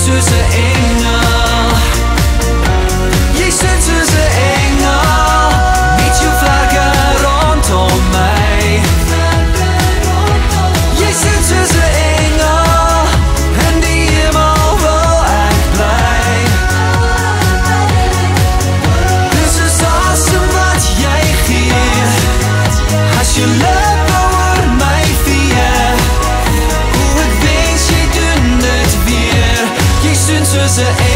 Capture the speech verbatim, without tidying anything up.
soos 'n engel. Jy sit soos 'n engel, met jou vlagge rondom my. Jy sit soos 'n engel, in die hemel wil ek bly. Dis is awesome wat jy gee, as jy lippe oor my vee. O, ek wens jy doen dit weer. Jy soos 'n